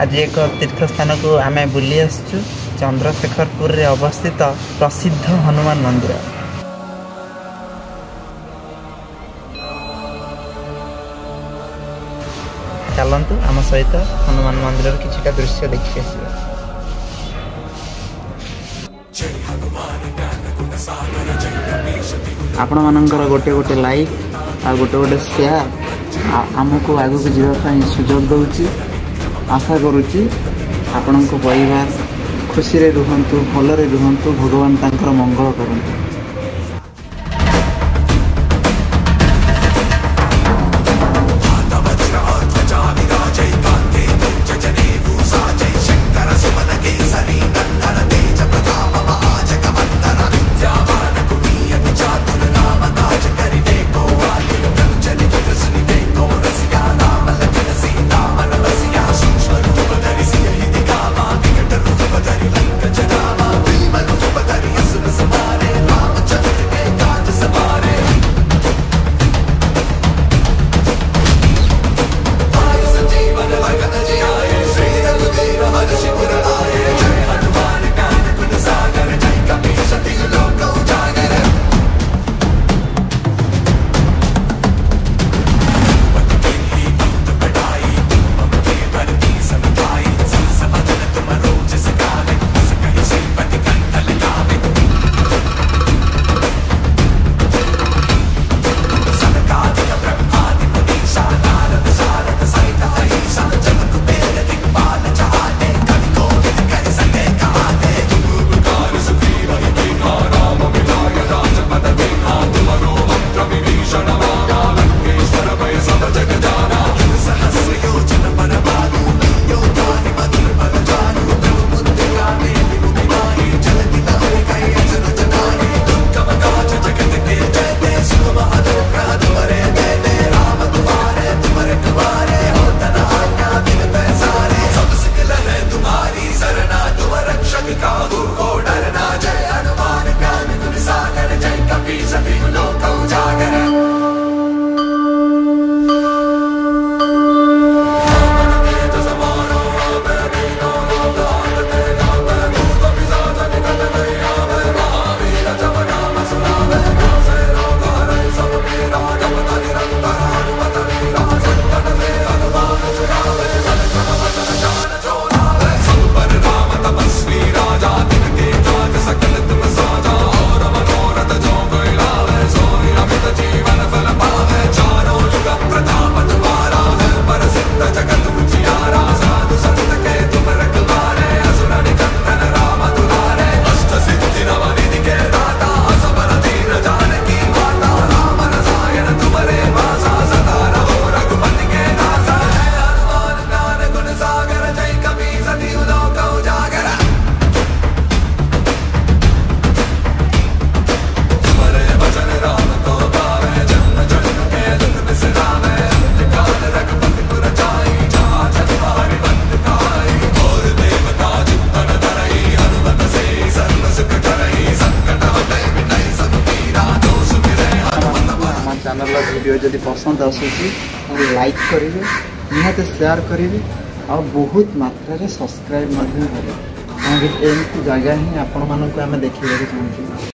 आज एक तीर्थ स्थान को आम बुली आसचु चंद्रशेखरपुर रे अवस्थित प्रसिद्ध हनुमान मंदिर। चलतु आम सहित हनुमान मंदिर किछिटा दृश्य देखि आसिबा। आपण मानकर गोटे गोटे लाइक आ गोटे गोटे शेयर आमको आगु जावाई सुजोग दौची। आशा करुच्ची आपण परिवार खुशी रे रुहंतु, भलरे रुहंतु, भगवान तांकर मंगल करंतु। चैनल वीडियो जदि पसंद आसूची लाइक करेंगे, निहाते शेयर करेंगे और बहुत मात्रा सब्सक्राइब करेंगे। जगह ही आपण मानक आम देखा चाहूँ।